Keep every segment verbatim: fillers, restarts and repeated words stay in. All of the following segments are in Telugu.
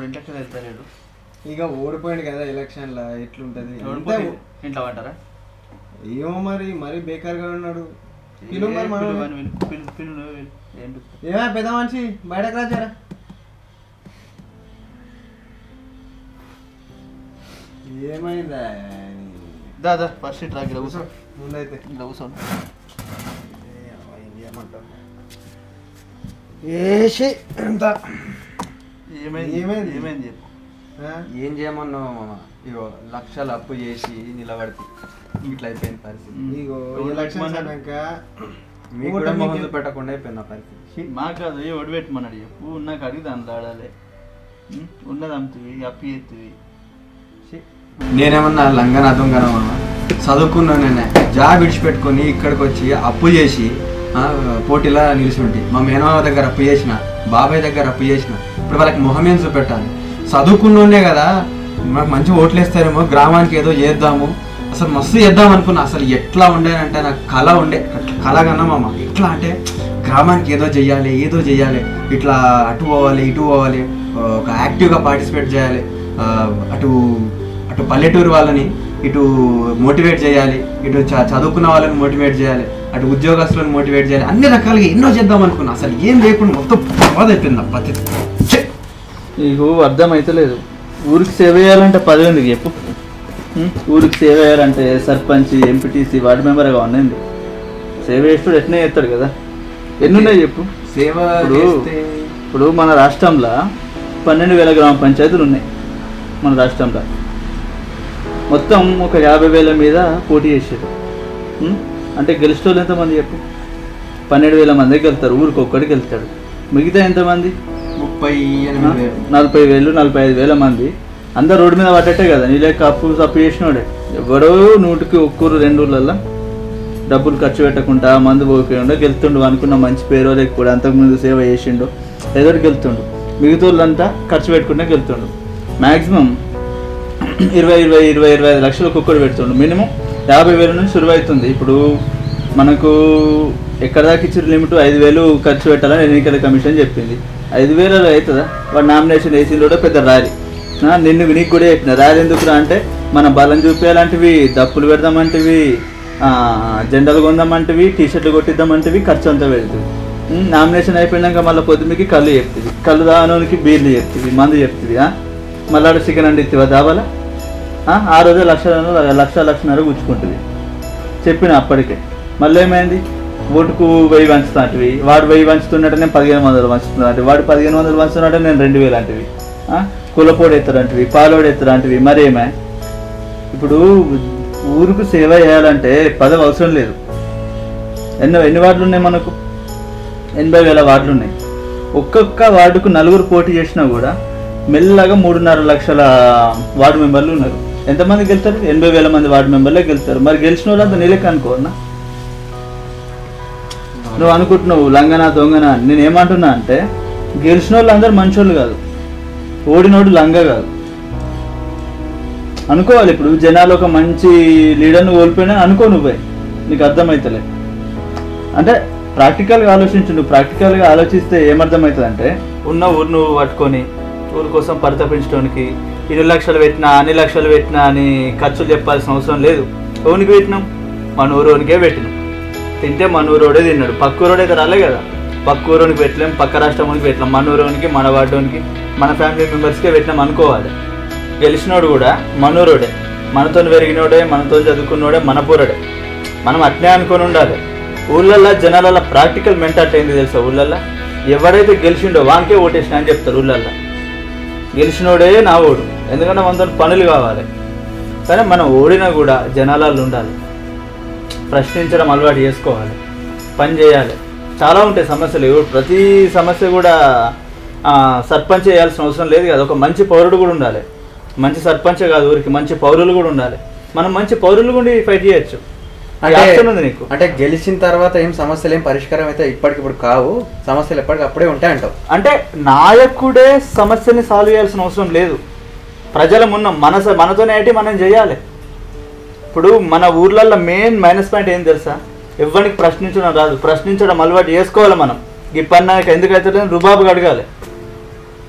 మనోడు ఇంట్లోకి వెళ్తలేడు. ఇక ఓడిపోయింది కదా ఎలక్షన్లో, ఎట్లుంటది ఇంట్లో పడ్డారా? ఏమో మరి మరి బేకార్గా ఉన్నాడు. పిలు మరి మనం ఏమా పెద్ద మనిషి బయటకు రాజారా. ఏమైందా దాదా ఫస్ట్ ఇట్ రాకి కూర్చో. ముందైతే ఇలా కూర్చోండి. ఏసి ఎంత ఏమైంది ఏమైంది ఏమైంది చెప్పు. ఏం చేయమన్నావు మామ? ఇగో లక్షలు అప్పు చేసి నిలబడితే ఇట్లా అయిపోయింది పరిస్థితి. ఇగో ఎలక్షన్స్ అన్నాక మీకు కూడా మొహం పెట్టకుండా అయిపోయింది ఆ పరిస్థితి. మాకు కాదు ఒడిపెట్టమన్నాడు చెప్పు. నాకు అడిగి దాంట్లో ఆడాలి. ఉన్నది అమ్ముతుంది అప్పు చేస్తుంది. నేనేమన్నా లంగన దొంగన మామ? చదువుకున్నా నేనే జాబ్ విడిచిపెట్టుకొని ఇక్కడికి వచ్చి అప్పు చేసి పోటీలా నిలిచి మా మేనమామ దగ్గర అప్పు చేసిన, బాబాయ్ దగ్గర అప్పు చేసిన. ఇప్పుడు వాళ్ళకి మొహం ఏం చూపెట్టాలి? చదువుకున్నోనే కదా, మనకు మంచి ఓట్లు వేస్తారేమో, గ్రామానికి ఏదో చేద్దాము, అసలు మస్తు చేద్దాం అనుకున్నా. అసలు ఎట్లా ఉండేనంటే నాకు కళ ఉండే, కళ కన్నా మామ ఎట్లా అంటే గ్రామానికి ఏదో చెయ్యాలి, ఏదో చెయ్యాలి, ఇట్లా అటు పోవాలి ఇటు పోవాలి, ఒక యాక్టివ్గా పార్టిసిపేట్ చేయాలి, అటు అటు పల్లెటూరు వాళ్ళని ఇటు మోటివేట్ చేయాలి, ఇటు చదువుకున్న వాళ్ళని మోటివేట్ చేయాలి, అటు ఉద్యోగస్తులను మోటివేట్ చేయాలి, అన్ని రకాలుగా ఎన్నో చేద్దాం అనుకున్నా. అసలు ఏం లేకుండా మొత్తం బాధ అయిపోయింది పద్ధతి. నీకు అర్థమైతలేదు. ఊరికి సేవ చేయాలంటే పదవి ఎందుకు చెప్పు? ఊరికి సేవ చేయాలంటే సర్పంచ్, ఎంపీటీసీ, వార్డు మెంబర్గా ఉన్నది. సేవ చేస్తాడు ఎట్నే చేస్తాడు కదా. ఎన్నున్నాయి చెప్పు సేవ. ఇప్పుడు మన రాష్ట్రంలో పన్నెండు వేల గ్రామ పంచాయతీలు ఉన్నాయి. మన రాష్ట్రంలో మొత్తం ఒక యాభై వేల మీద పోటీ చేశారు. అంటే గెలిచిన వాళ్ళు ఎంతమంది చెప్పు? పన్నెండు వేల మందికి వెళ్తారు, ఊరికి ఒక్కడికి వెళ్తాడు. మిగతా ఎంతమంది? ముప్పై నలభై వేలు నలభై ఐదు వేల మంది అందరు రోడ్డు మీద పడ్డట్టే కదా. నీళ్ళే కప్పు సప్పు చేసినోడే. ఎవడో నూటికి ఒక్కరు రెండు ఊళ్ళల్లో డబ్బులు ఖర్చు పెట్టకుండా మందు పోకుండా గెలుతుండు. అనుకున్న మంచి పేరు లేకపోతే అంతకుముందు సేవ చేసిండు ఏదో గెలుతుండు. మిగతా వాళ్ళంతా ఖర్చు పెట్టుకుంటే గెలుతుండు. మ్యాక్సిమం ఇరవై ఇరవై ఇరవై ఇరవై ఐదు లక్షలు ఒక్కొక్కరు పెడుతుండు. మినిమం యాభై వేల నుంచి సురువు అవుతుంది. ఇప్పుడు మనకు ఎక్కడ దాకా ఇచ్చిన లిమిట్ ఐదు వేలు ఖర్చు పెట్టాలని ఎన్నికల కమిషన్ చెప్పింది. ఐదు వేలలో అవుతుందా? వాడు నామినేషన్ వేసింది కూడా పెద్ద ర్యాలీ. నిన్ను నీకు కూడా చెప్పిన ర్యాలీ ఎందుకురా అంటే మన బలం చూపేయాలంటివి, దప్పులు పెడదామంటివి, జెండాలు కొందామంటివి, టీషర్ట్లు కొట్టిద్దామంటివి, ఖర్చు అంతా పెడుతుంది. నామినేషన్ అయిపోయినాక మళ్ళీ పొద్దుమికి కళ్ళు చెప్తుంది, కళ్ళు దానోనికి బీర్లు చెప్తుంది, మందు చెప్తుంది. మళ్ళీ ఆడ చికెన్ అండి ఇస్తావా దాబాలా? ఆ రోజే లక్ష లక్ష లక్షన్నర కూర్చుకుంటుంది. చెప్పిన అప్పటికే. మళ్ళీ ఏమైంది? ఓటుకు వెయ్యి పంచుతాంటివి, వాడు వెయ్యి పంచుతున్నట్టు నేను పదిహేను వందలు పంచుతున్నట్టు, వాడు పదిహేను వందలు పంచుతున్నట్టు నేను రెండు వేలు అంటివి. కులపోడు ఎత్తరంటివి, పాలోడు ఎత్తరంటివి. మరేమే ఇప్పుడు ఊరుకు సేవ చేయాలంటే పదవి అవసరం లేదు. ఎన్నో ఎన్ని వార్డులు ఉన్నాయి మనకు? ఎనభై వేల వార్డులు ఉన్నాయి. ఒక్కొక్క వార్డుకు నలుగురు పోటీ చేసినా కూడా మెల్లగా మూడున్నర లక్షల వార్డు మెంబర్లు ఉన్నారు. ఎంతమంది గెలుస్తారు? ఎనభై వేల మంది వార్డు మెంబర్లే గెలుస్తారు. మరి గెలిచిన వాళ్ళంతా నీళ్ళకి అనుకోనా? నువ్వు అనుకుంటున్నావు లంగనా దొంగనా. నేను ఏమంటున్నా అంటే గెలిచిన వాళ్ళు అందరు మంచోళ్ళు కాదు, ఓడినోడు లంగ కాదు అనుకోవాలి. ఇప్పుడు జనాలు ఒక మంచి లీడర్ను కోల్పోయినా అనుకో నువ్వే, నీకు అర్థమవుతలే. అంటే ప్రాక్టికల్గా ఆలోచించు. నువ్వు ప్రాక్టికల్గా ఆలోచిస్తే ఏమర్థమవుతుంది అంటే ఉన్న ఊరు నువ్వు పట్టుకొని ఊరి కోసం పరితపించడానికి ఇన్ని లక్షలు పెట్టినా అన్ని లక్షలు పెట్టినా అని ఖర్చులు చెప్పాల్సిన అవసరం లేదు. ఓనికి పెట్టినాం, మన ఊరోనికే పెట్టినాం. తింటే మన ఊరోడే తిన్నాడు, పక్క ఊరోడు అయితే రాలే కదా. పక్క ఊరోనికి పెట్టలేం, పక్క రాష్ట్రానికి పెట్టలేం. మన ఊరోనికి, మన వార్డోనికి, మన ఫ్యామిలీ మెంబర్స్కే పెట్టినాం అనుకోవాలి. గెలిచినోడు కూడా మనూరోడే, మనతో పెరిగినోడే, మనతో చదువుకున్నోడే, మన పూరడే. మనం అట్నే అనుకొని ఉండాలి. ఊళ్ళల్లో జనాలల్లో ప్రాక్టికల్ మెంటాలిటీ ఏంది తెలుసా? ఊళ్ళల్లో ఎవరైతే గెలిచిండో వానికే ఓటేసిన అని చెప్తారు. ఊళ్ళల్లో గెలిచినోడే నా ఓడు, ఎందుకంటే మనతో పనులు కావాలి. కానీ మనం ఓడినా కూడా జనాలలో ఉండాలి, ప్రశ్నించడం అలవాటు చేసుకోవాలి, పని చేయాలి. చాలా ఉంటాయి సమస్యలు. ప్రతి సమస్య కూడా సర్పంచ్ చేయాల్సిన అవసరం లేదు కదా. ఒక మంచి పౌరుడు కూడా ఉండాలి. మంచి సర్పంచే కాదు, ఊరికి మంచి పౌరులు కూడా ఉండాలి. మనం మంచి పౌరులు కూడా ఫైట్ చేయొచ్చు. ఉంది నీకు అంటే గెలిచిన తర్వాత ఏం సమస్యలు ఏం పరిష్కారం అయితే ఇప్పటికిప్పుడు కావు, సమస్యలు ఎప్పటికి అప్పుడే ఉంటాయంటావు. అంటే నాయకుడే సమస్యని సాల్వ్ చేయాల్సిన అవసరం లేదు. ప్రజల మున్న మన మనతోనే అయితే మనం చేయాలి. ఇప్పుడు మన ఊర్లలో మెయిన్ మైనస్ పాయింట్ ఏం తెలుసా? ఎవరికి ప్రశ్నించడం రాదు. ప్రశ్నించడం అలవాటు చేసుకోవాలి మనం. ఈ పన్నాక ఎందుకైతే రుబాబు అడగాలి.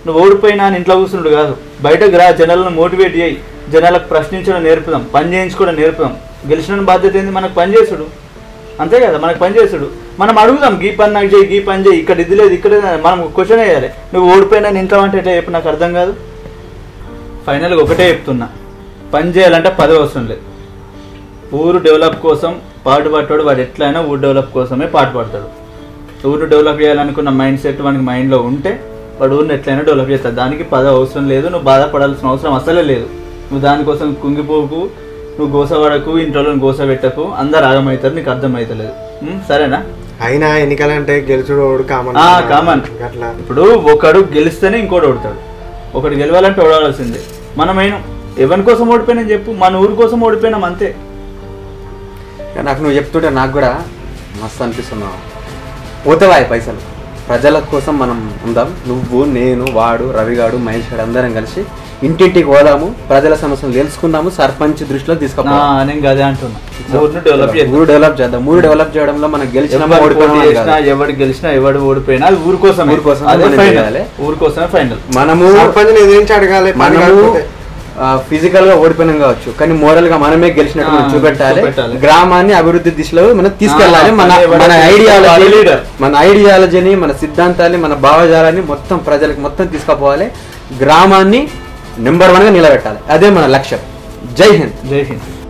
నువ్వు ఓడిపోయినా అని ఇంట్లో కూర్చున్నాడు కాదు, బయటకు రా, జనాలను మోటివేట్ చేయి, జనాలకు ప్రశ్నించడం నేర్పుదాం, పని చేయించుకోవడం నేర్పుదాం. గెలిచిన బాధ్యత ఏంది? మనకు పని చేసుడు, అంతే కదా, మనకు పని చేసుడు. మనం అడుగుదాం, గీ పని నాకు చేయి, గీ పని చేయి, ఇక్కడ ఇది లేదు, ఇక్కడ మనం క్వశ్చన్ వేయాలి. నువ్వు ఓడిపోయినా ఇంట్లో అంటే ఎట్లా చెప్పు, నాకు అర్థం కాదు. ఫైనల్గా ఒకటే చెప్తున్నా, పని చేయాలంటే పదవి అవసరం లేదు. ఊరు డెవలప్ కోసం పాటుపడ్డాడు వాడు, ఎట్లయినా ఊరు డెవలప్ కోసమే పాటుపడతాడు. ఊరు డెవలప్ చేయాలనుకున్న మైండ్ సెట్ వానికి మైండ్లో ఉంటే వాడు ఊరిని ఎట్లయినా డెవలప్ చేస్తాడు. దానికి పదవి అవసరం లేదు, నువ్వు బాధపడాల్సిన అవసరం అసలే లేదు. నువ్వు దానికోసం కుంగిపోకు, నువ్వు గోసపడకు, ఇంట్లో గోస పెట్టకు, అందరు ఆగమవుతారు, నీకు అర్థమవుతలేదు. సరేనా? అయినా ఎన్నికలంటే గెలుచుడు కామన్ కామన్. ఇప్పుడు ఒకడు గెలిస్తేనే ఇంకోటి ఓడతాడు, ఒకటి గెలవాలంటే ఓడాల్సిందే. మనమైనా ఎవరి కోసం ఓడిపోయినా చెప్పు, మన ఊరి కోసం ఓడిపోయినాం అంతే. నాకు నువ్వు చెప్తుంటే నాకు కూడా మస్తు అనిపిస్తున్నావు. పోతావాయి పైసలు, ప్రజల కోసం మనం ఉందాం. నువ్వు, నేను, వాడు, రవిగాడు, మహేష్ గాడు అందరం కలిసి ఇంటింటికి పోదాము, ప్రజల సమస్యలు తెలుసుకుందాము, సర్పంచ్ దృష్టిలో తీసుకోవాలి. నేను అదే అంటున్నా, ఊరు డెవలప్ చేద్దాం. ఊరు డెవలప్ చేయడంలో మనం గెలిచినా ఎవడు గెలిచినా ఎవడు ఓడిపోయినా ఊరి కోసం, ఊరి కోసం ఊరి కోసమే ఫైనల్. మనము అడగాలి, ఫిజికల్ గా ఓడిపోయినాం కావచ్చు, కానీ మోరల్ గా మనమే గెలిచినట్టు మనం చూపెట్టాలి. గ్రామాన్ని అభివృద్ధి దిశలో మనం తీసుకెళ్ళాలి. మన మన ఐడియాలజీ మన ఐడియాలజీని మన సిద్ధాంతాన్ని మన భావజాలాన్ని మొత్తం ప్రజలకు మొత్తం తీసుకుపోవాలి. గ్రామాన్ని నెంబర్ వన్ గా నిలబెట్టాలి. అదే మన లక్ష్యం. జై హింద్. జై హింద్.